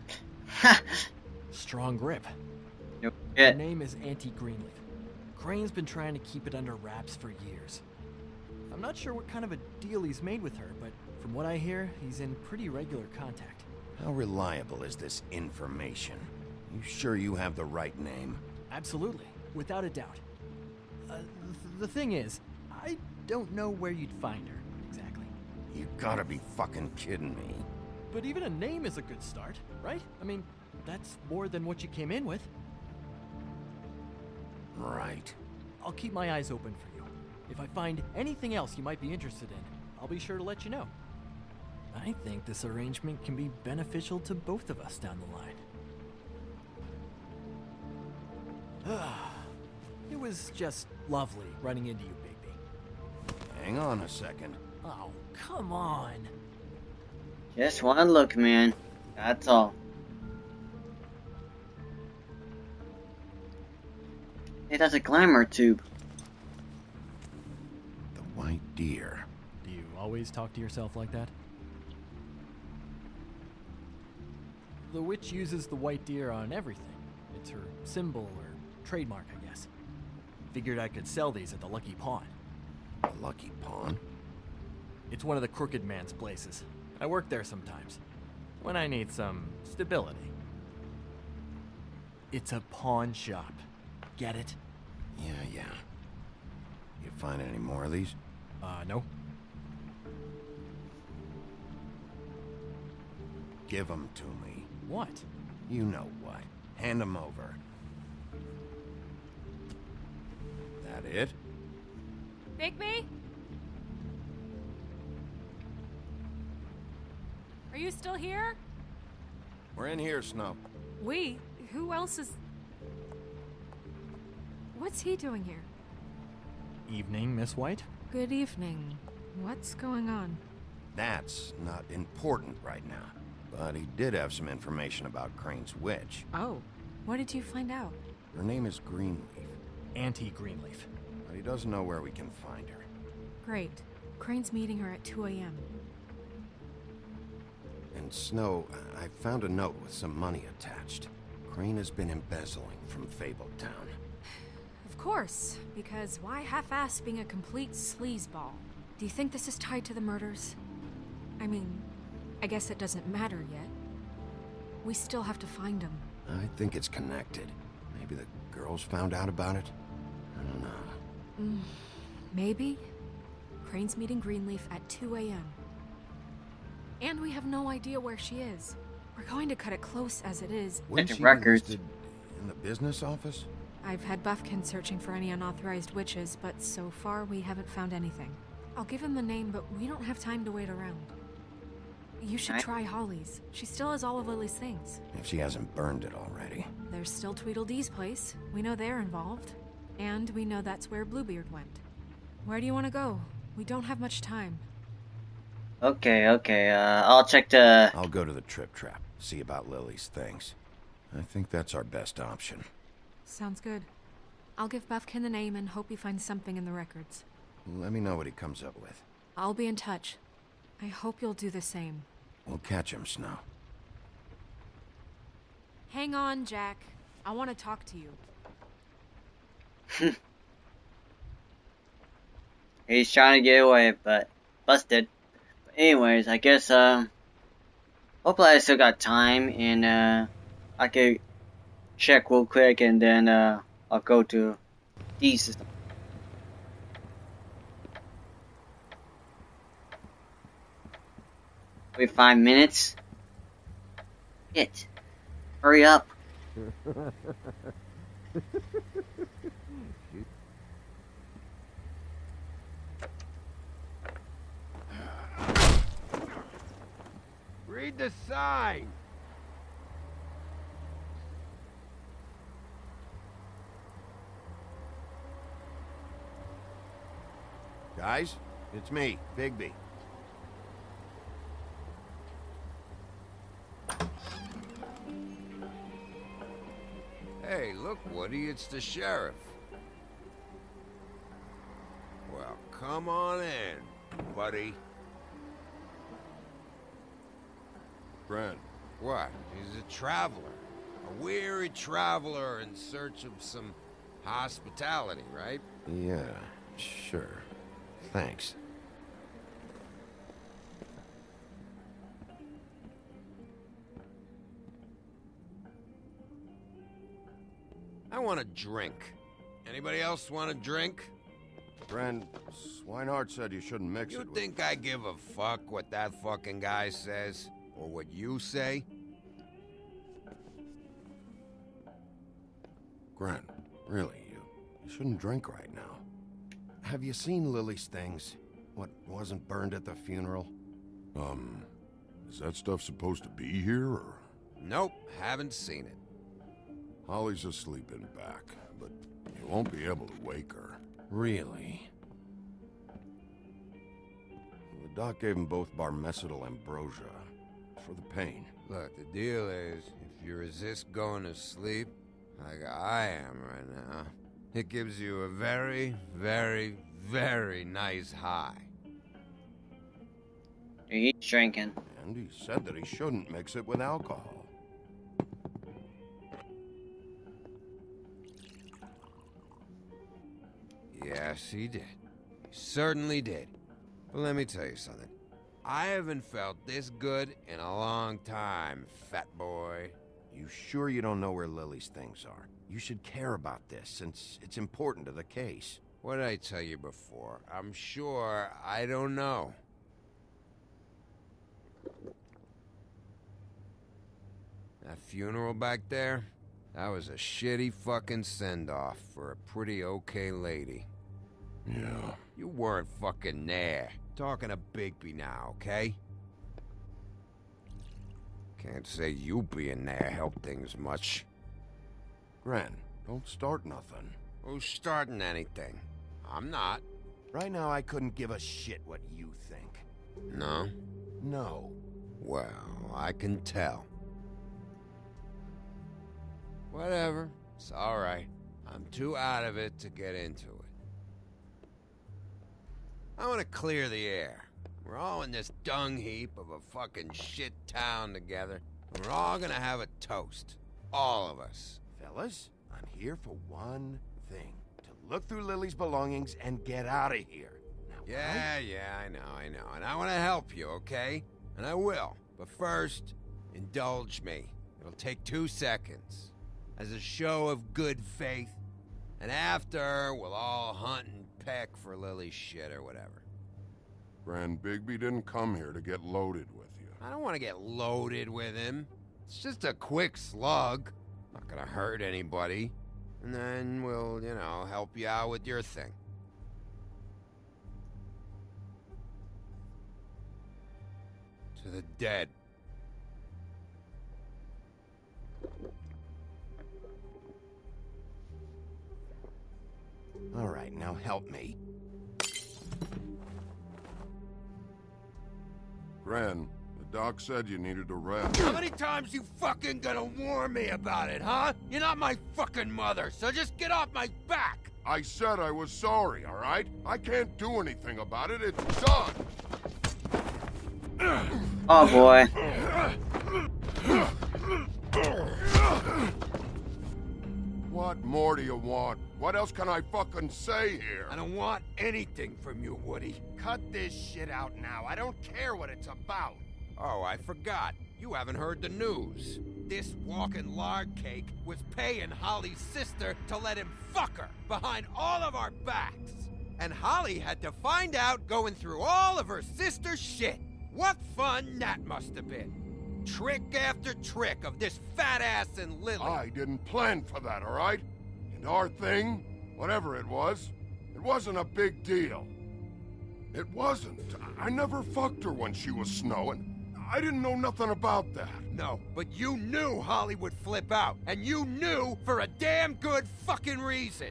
Strong grip. Her name is Auntie Greenleaf. Crane's been trying to keep it under wraps for years. I'm not sure what kind of a deal he's made with her, but from what I hear, he's in pretty regular contact. How reliable is this information? You sure you have the right name? Absolutely, without a doubt. The thing is, I don't know where you'd find her, exactly. You gotta be fucking kidding me. But even a name is a good start, right? I mean, that's more than what you came in with. Right. I'll keep my eyes open for you. If I find anything else you might be interested in, I'll be sure to let you know. I think this arrangement can be beneficial to both of us down the line. It was just lovely running into you, Bigby. Hang on a second. Oh, come on. Just wanna look, man. That's all. Hey, that's a glamour tube. The white deer. Do you always talk to yourself like that? The witch uses the white deer on everything. It's her symbol or trademark, I guess. Figured I could sell these at the Lucky Pawn. The Lucky Pawn? It's one of the crooked man's places. I work there sometimes. When I need some stability. It's a pawn shop. Get it? Yeah. You find any more of these? No. Give them to me. What? You know what. Hand them over. That it? Bigby? Are you still here? We're in here, Snow. We? Who else is... What's he doing here? Evening, Miss White. Good evening. What's going on? That's not important right now. But he did have some information about Crane's witch. Oh. What did you find out? Her name is Greenleaf. Auntie Greenleaf. But he doesn't know where we can find her. Great. Crane's meeting her at 2 a.m. And Snow, I found a note with some money attached. Crane has been embezzling from Fabletown. Of course, because why half-ass being a complete sleazeball? Do you think this is tied to the murders? I mean, I guess it doesn't matter yet. We still have to find him. I think it's connected. Maybe the girls found out about it? I don't know. Maybe? Crane's meeting Greenleaf at 2 a.m. And we have no idea where she is. We're going to cut it close as it is. Wouldn't she be records. listed in the business office? I've had Buffkin searching for any unauthorized witches, but so far we haven't found anything. I'll give him the name, but we don't have time to wait around. You should try Holly's. She still has all of Lily's things. If she hasn't burned it already. There's still Tweedledee's place. We know they're involved. And we know that's where Bluebeard went. Where do you want to go? We don't have much time. Okay, I'll check the... I'll go to the Trip Trap, see about Lily's things. I think that's our best option. Sounds good. I'll give Buffkin the name and hope he finds something in the records. Let me know what he comes up with. I'll be in touch. I hope you'll do the same. We'll catch him, Snow. Hang on, Jack. I want to talk to you. He's trying to get away, but busted. But anyways, I guess, hopefully I still got time, and, I could check real quick, and then, I'll go to D system. Wait 5 minutes. Shit. Hurry up. Read the sign. Guys, it's me, Bigby. Hey, look, Woody, it's the sheriff. Well, come on in, buddy. Brent. What? He's a traveler. A weary traveler in search of some hospitality, right? Yeah, sure. Thanks. I want a drink. Anybody else want a drink? Friend, Swinehart said you shouldn't mix it You with... think I give a fuck what that fucking guy says? Or what you say? Gren, really, you shouldn't drink right now. Have you seen Lily's things? What wasn't burned at the funeral? Is that stuff supposed to be here, or...? Nope, haven't seen it. Holly's asleep in back, but you won't be able to wake her. Really? The doc gave them both Barmecidal ambrosia for the pain. Look, the deal is, if you resist going to sleep, like I am right now, it gives you a very, very, very nice high. He's drinking. And he said that he shouldn't mix it with alcohol. Yes, he did. He certainly did. But let me tell you something. I haven't felt this good in a long time, fat boy. You sure you don't know where Lily's things are? You should care about this, since it's important to the case. What did I tell you before? I'm sure I don't know. That funeral back there? That was a shitty fucking send-off for a pretty okay lady. Yeah. You weren't fucking there. Talking to Bigby now, okay? Can't say you being there helped things much. Gren, don't start nothing. Who's starting anything? I'm not. Right now, I couldn't give a shit what you think. No? No. Well, I can tell. Whatever. It's alright. I'm too out of it to get into it. I want to clear the air. We're all in this dung heap of a fucking shit town together, and we're all gonna have a toast. All of us. Fellas, I'm here for one thing. To look through Lily's belongings and get out of here. Now, Yeah, I know. And I want to help you, okay? And I will. But first, indulge me. It'll take 2 seconds. As a show of good faith. And after, we'll all hunt and peck for Lily's shit or whatever. Grand Bigby didn't come here to get loaded with you. I don't want to get loaded with him. It's just a quick slug. Not gonna hurt anybody. And then we'll, help you out with your thing. To the dead. All right, now help me. Gren, the doc said you needed a rest. How many times you fucking gonna warn me about it, huh? You're not my fucking mother, so just get off my back! I said I was sorry, all right? I can't do anything about it. It's done. Oh boy. What more do you want? What else can I fucking say here? I don't want anything from you, Woody. Cut this shit out now. I don't care what it's about. Oh, I forgot. You haven't heard the news. This walking lard cake was paying Holly's sister to let him fuck her behind all of our backs. And Holly had to find out going through all of her sister's shit. What fun that must have been. trick after trick of this fat ass and Lily. I didn't plan for that, all right? And our thing, whatever it wasn't a big deal. It wasn't. I never fucked her when she was snowing. I didn't know nothing about that. No, but you knew Holly would flip out. And you knew for a damn good fucking reason.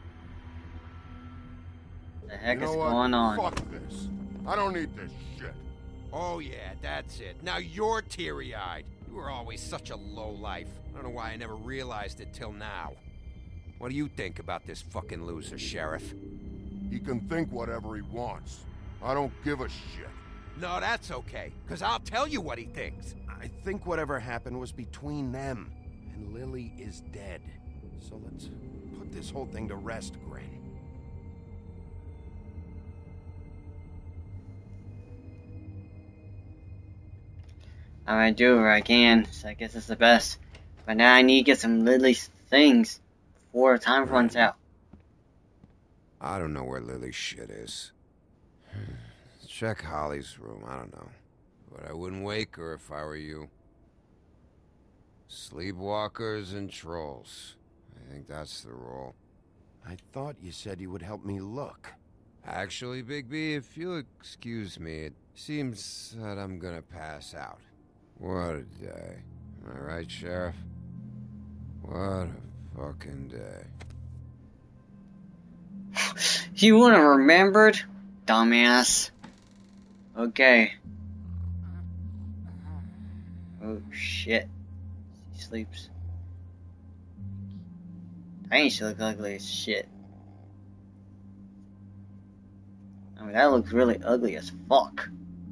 The heck you is know going on? Fuck this. I don't need this shit. Oh yeah, that's it. Now you're teary-eyed. You were always such a lowlife. I don't know why I never realized it till now. What do you think about this fucking loser, Sheriff? He can think whatever he wants. I don't give a shit. No, that's okay, because I'll tell you what he thinks. I think whatever happened was between them, and Lily is dead. So let's put this whole thing to rest, Grin. I'm gonna do what I can, so I guess it's the best. But now I need to get some Lily's things before time runs out. I don't know where Lily's shit is. Check Holly's room, I don't know. But I wouldn't wake her if I were you. Sleepwalkers and trolls. I think that's the rule. I thought you said you would help me look. Actually, Bigby, if you'll excuse me, it seems that I'm gonna pass out. What a day. Am I right, Sheriff? What a fucking day. You would have remembered? Dumbass. Okay. Oh shit. He sleeps. I ain't she look ugly as shit. I mean, that looks really ugly as fuck.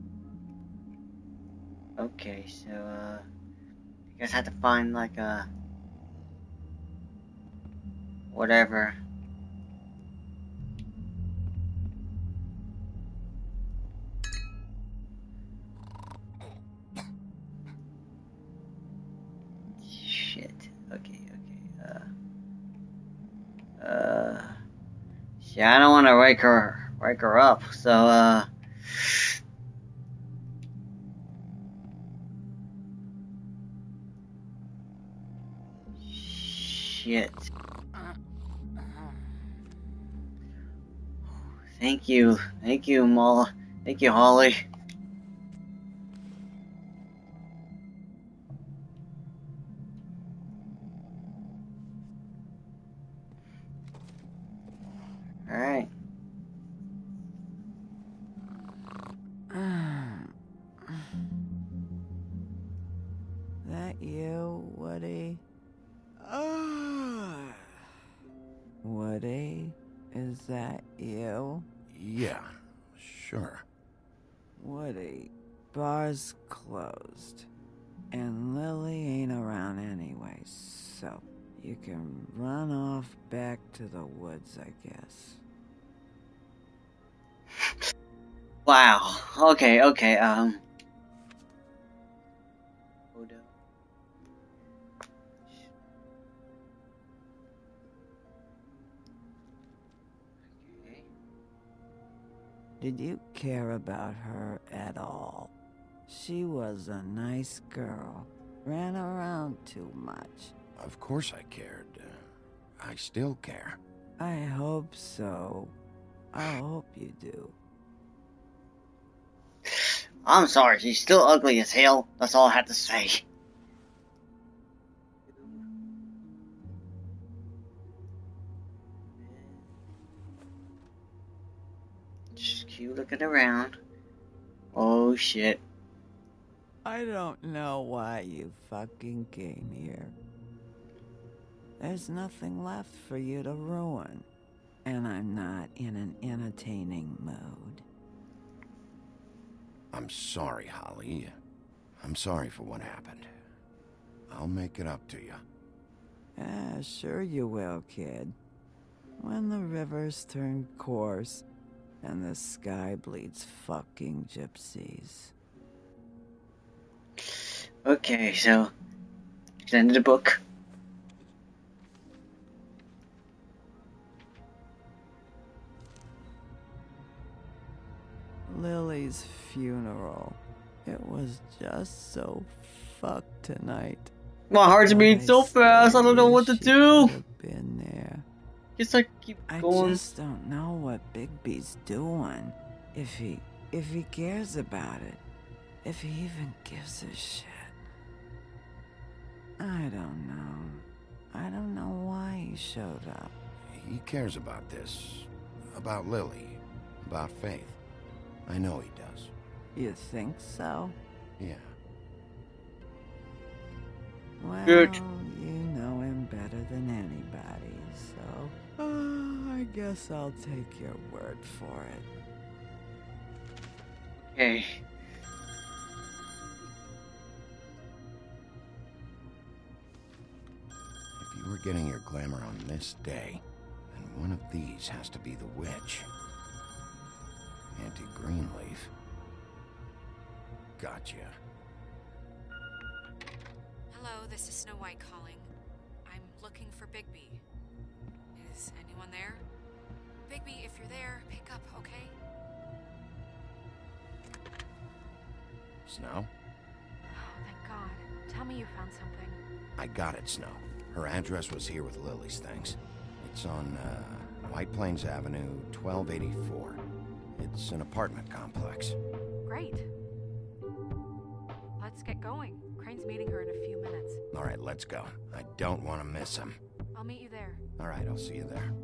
Okay, so, I guess I have to find, like, whatever. Shit. Okay. See, I don't want to wake her up, so, shit. Thank you, Mala. Thank you, Holly. Alright. That you, Woody? Woody? Is that you? Yeah, sure. Woody, bar's closed. And Lily ain't around anyway, so you can run off back to the woods, I guess. Wow. Okay. Odo. Okay. Did you care about her at all? She was a nice girl. Ran around too much. Of course I cared. I still care. I hope so. I hope you do. I'm sorry, she's still ugly as hell. That's all I have to say. Just keep looking around. Oh shit. I don't know why you fucking came here. There's nothing left for you to ruin. And I'm not in an entertaining mood. I'm sorry, Holly. I'm sorry for what happened. I'll make it up to you. Ah, sure you will, kid. When the rivers turn coarse and the sky bleeds fucking gypsies. Okay, so it's the end of the book. Lily's funeral. It was just so fuck tonight. My heart's beating so fast, I don't know what to do. Been there. Guess I keep going. I just don't know what Bigby's doing. If he cares about it. If he even gives a shit. I don't know. I don't know why he showed up. He cares about this. About Lily. About Faith. I know he does. You think so? Yeah. Well, Good. you know him better than anybody, so I guess I'll take your word for it. Okay. If you were getting your glamour on this day, then one of these has to be the witch. Auntie Greenleaf. Gotcha. Hello, this is Snow White calling. I'm looking for Bigby. Is anyone there? Bigby, if you're there, pick up, okay? Snow? Oh, thank God. Tell me you found something. I got it, Snow. Her address was here with Lily's things. It's on, White Plains Avenue, 1284. It's an apartment complex. Great. Let's get going. Crane's meeting her in a few minutes. All right, let's go. I don't want to miss him. I'll meet you there. All right, I'll see you there.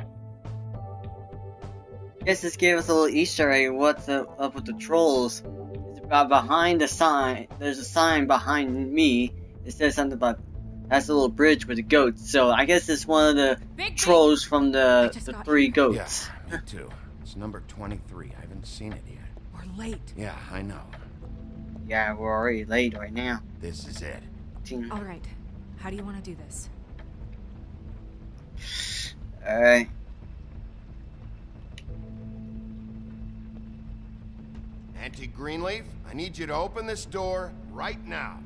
Guess this gave us a little Easter egg. What's up with the trolls? It's about behind the sign. There's a sign behind me. It says something about that's a little bridge with the goats. So I guess it's one of the trolls from the three goats. Yeah, me too. It's number 23. I haven't seen it yet. We're late. Yeah, I know. Yeah, we're already late right now. This is it. All right. How do you want to do this? Alright. Auntie Greenleaf, I need you to open this door right now.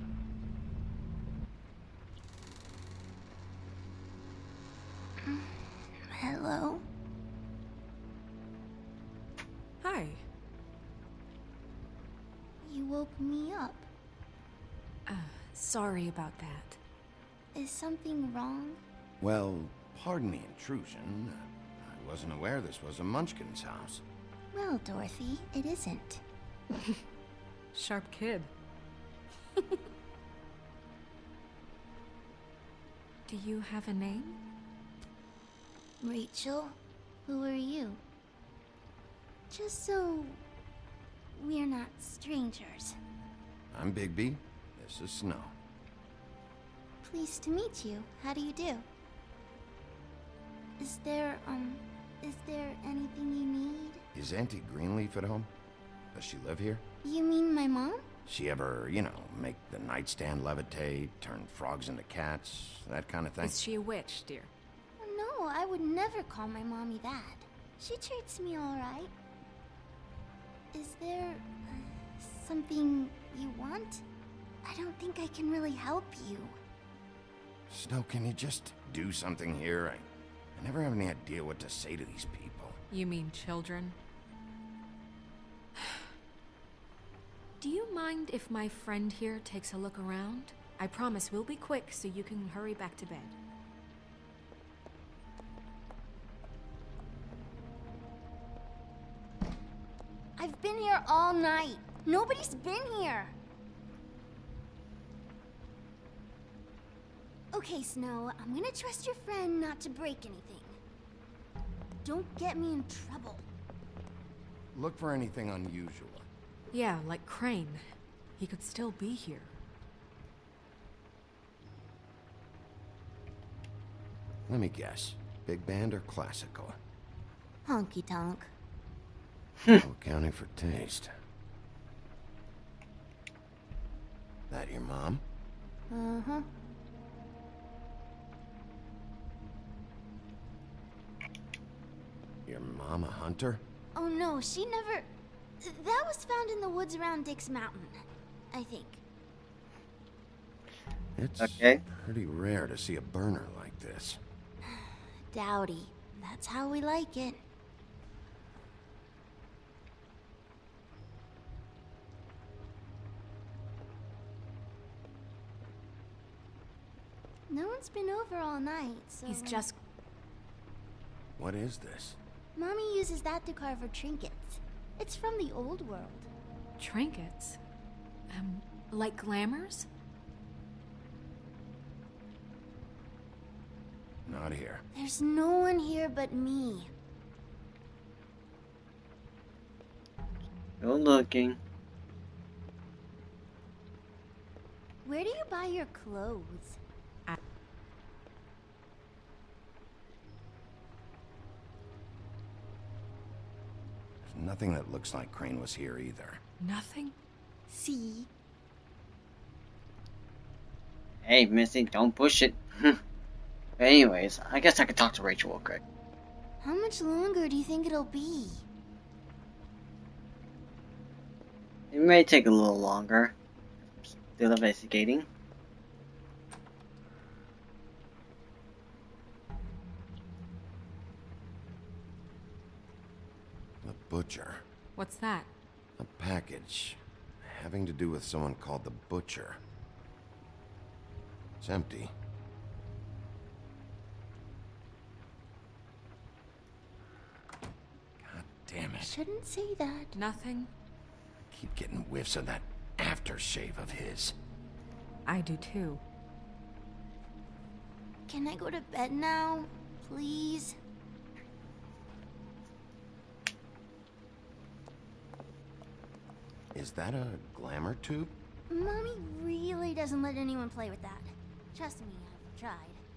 Hello? Hi. You woke me up. Sorry about that. Is something wrong? Well, pardon the intrusion. I wasn't aware this was a Munchkin's house. Well, Dorothy, it isn't. Sharp kid. Do you have a name? Rachel, who are you? Just so we're not strangers. I'm Bigby. This is Snow. Pleased to meet you. How do you do? Is there anything you need? Is Auntie Greenleaf at home? Does she live here? You mean my mom? She ever, make the nightstand levitate, turn frogs into cats, that kind of thing? Is she a witch, dear? No, I would never call my mommy that. She treats me all right. Is there something you want? I don't think I can really help you. Snow, can you just do something here? I never have any idea what to say to these people. You mean children? Do you mind if my friend here takes a look around? I promise we'll be quick so you can hurry back to bed. I've been here all night. Nobody's been here. Okay, Snow, I'm gonna trust your friend not to break anything. Don't get me in trouble. Look for anything unusual. Yeah, like Crane. He could still be here. Let me guess. Big band or classical? Honky tonk. No accounting for taste. That your mom? Uh-huh. Your mom a hunter? Oh no, she never... That was found in the woods around Dick's Mountain, I think. It's pretty rare to see a burner like this. Dowdy. That's how we like it. No one's been over all night, so... He's just... What is this? Mommy uses that to carve her trinkets. It's from the old world. Trinkets? Like glamours? Not here. There's no one here but me. Go looking. Where do you buy your clothes? There's nothing that looks like Crane was here either. Nothing? See? Hey, Missy, don't push it. Anyways, I guess I could talk to Rachel real quick. How much longer do you think it'll be? It may take a little longer. Still investigating. The Butcher. What's that? A package having to do with someone called the Butcher. It's empty. God damn it. Shouldn't say that. Nothing? Keep getting whiffs of that aftershave of his. I do too. Can I go to bed now? Please? Is that a glamour tube? Mommy really doesn't let anyone play with that. Trust me, I've tried.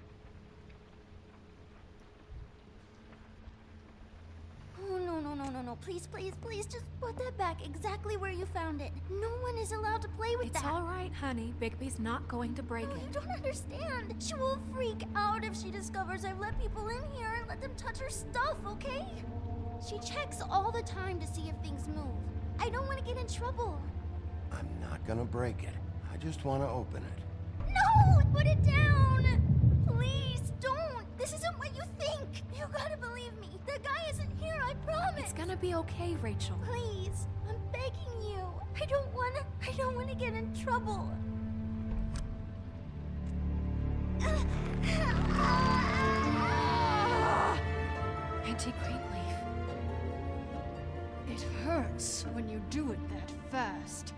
Oh, no. Please, just put that back exactly where you found it. No one is allowed to play with that. It's alright, honey. Bigby's not going to break it. You don't understand. She will freak out if she discovers I've let people in here and let them touch her stuff, okay? She checks all the time to see if things move. I don't want to get in trouble. I'm not gonna break it. I just want to open it. No! Put it down! Please, don't! This isn't what you think! You gotta believe me. The guy isn't here, I promise! It's gonna be okay, Rachel. Please, I'm begging you. I don't wanna get in trouble. Auntie Greenleaf. It hurts when you do it that fast.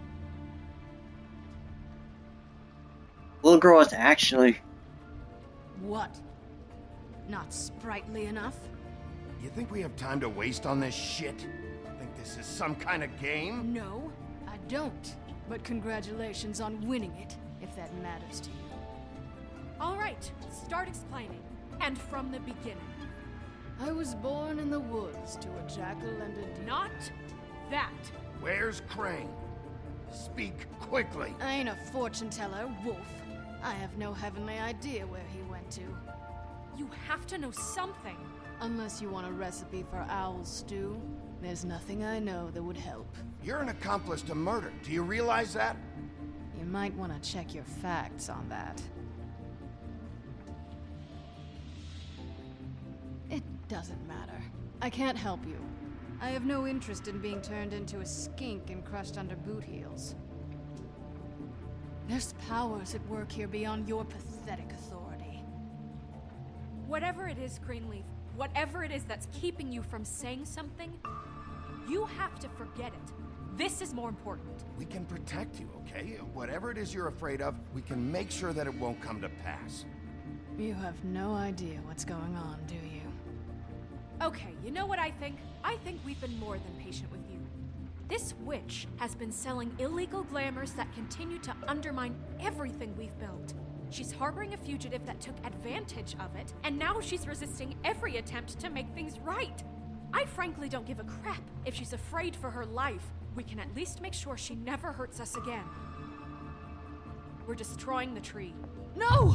Little girl is actually... What? Not sprightly enough? You think we have time to waste on this shit? Think this is some kind of game? No, I don't. But congratulations on winning it, if that matters to you. Alright, start explaining. And from the beginning. I was born in the woods to a jackal and a deer. Not that. Where's Crane? Speak quickly. I ain't a fortune teller, Wolf. I have no heavenly idea where he went to. You have to know something. Unless you want a recipe for owl stew, there's nothing I know that would help. You're an accomplice to murder. Do you realize that? You might want to check your facts on that. It doesn't matter. I can't help you. I have no interest in being turned into a skink and crushed under boot heels. There's powers at work here beyond your pathetic authority. Whatever it is, Greenleaf, whatever it is that's keeping you from saying something, you have to forget it. This is more important. We can protect you, okay? Whatever it is you're afraid of, we can make sure that it won't come to pass. You have no idea what's going on, do you? Okay, you know what I think? I think we've been more than patient with you. This witch has been selling illegal glamours that continue to undermine everything we've built. She's harboring a fugitive that took advantage of it, and now she's resisting every attempt to make things right. I frankly don't give a crap if she's afraid for her life. We can at least make sure she never hurts us again. We're destroying the tree. No!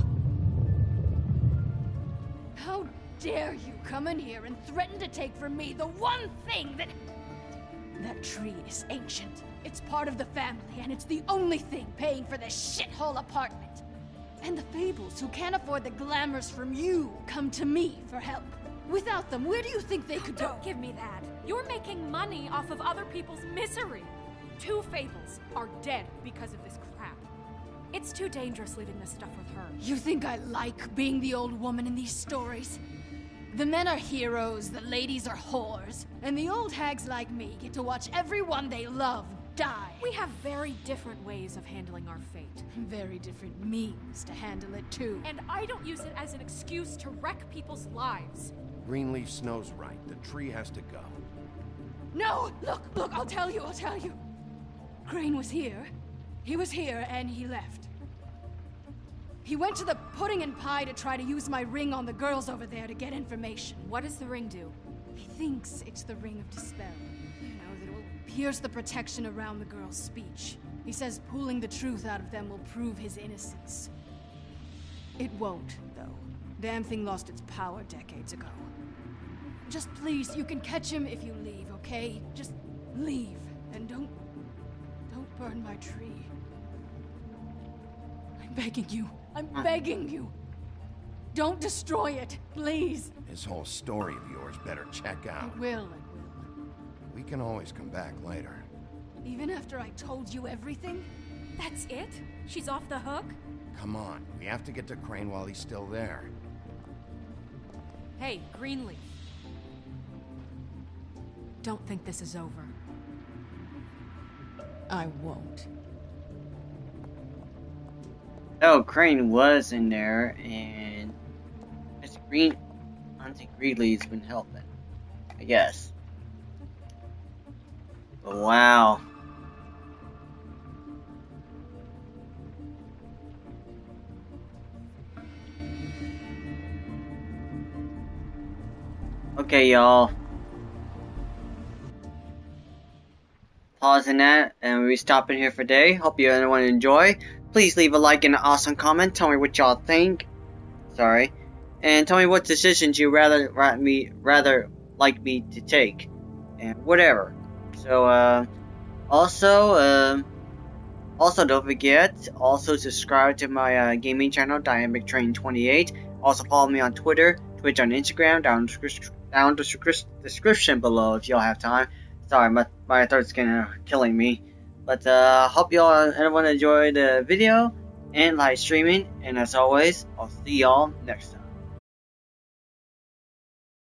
How dare you come in here and threaten to take from me the one thing that... That tree is ancient. It's part of the family, and it's the only thing paying for this shithole apartment. And the Fables, who can't afford the glamours from you, come to me for help. Without them, where do you think they could go? Don't give me that. You're making money off of other people's misery. 2 Fables are dead because of this crap. It's too dangerous leaving this stuff with her. You think I like being the old woman in these stories? The men are heroes, the ladies are whores, and the old hags like me get to watch everyone they love die. We have very different ways of handling our fate. Very different means to handle it, too. And I don't use it as an excuse to wreck people's lives. Greenleaf Snow's right. The tree has to go. No! Look, I'll tell you. Crane was here. He was here, and he left. He went to the Pudding and Pie to try to use my ring on the girls over there to get information. What does the ring do? He thinks it's the Ring of Dispel. You know, that it will pierce the protection around the girls' speech. He says pulling the truth out of them will prove his innocence. It won't, though. Damn thing lost its power decades ago. Just please, you can catch him if you leave, okay? Just leave, and don't burn my tree. I'm begging you. I'm begging you. Don't destroy it, please. This whole story of yours better check out. It will. We can always come back later. Even after I told you everything? That's it? She's off the hook? Come on, we have to get to Crane while he's still there. Hey, Greenleaf. Don't think this is over. I won't. Oh, Crane was in there, and Auntie Greenleaf's been helping, I guess. But wow. Okay, y'all. Pausing that, and we stopping here for today. Hope you everyone enjoy. Please leave a like and an awesome comment. Tell me what y'all think. Sorry. And tell me what decisions you rather like me to take. And whatever. So, also don't forget, also subscribe to my gaming channel, DynamicTrain28. Also follow me on Twitter, Twitch, on Instagram, down the description below if y'all have time. Sorry, my throat's killing me. But hope y'all everyone enjoyed the video and live streaming. And as always, I'll see y'all next time.